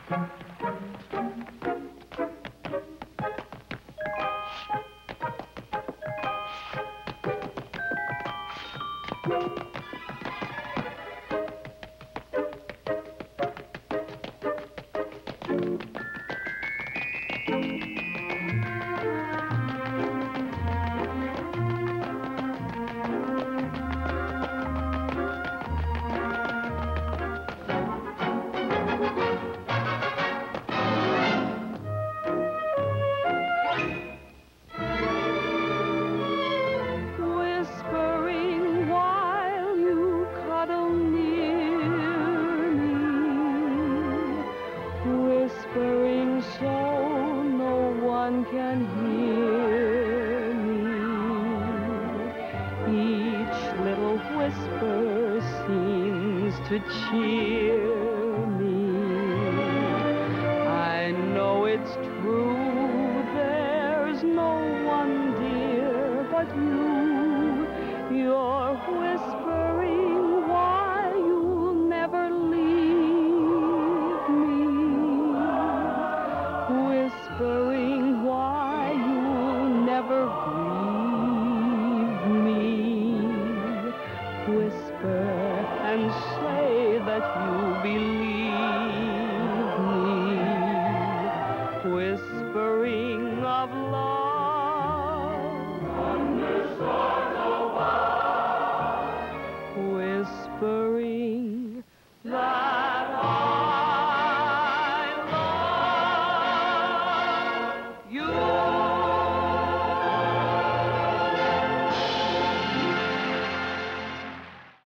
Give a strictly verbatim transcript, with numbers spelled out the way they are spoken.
To cheer me. I know it's true, there's no one dear but you. You're whispering why you'll never leave me, whispering why you'll never grieve me. Whisper and say that you believe me, whispering of love under stars above, whispering that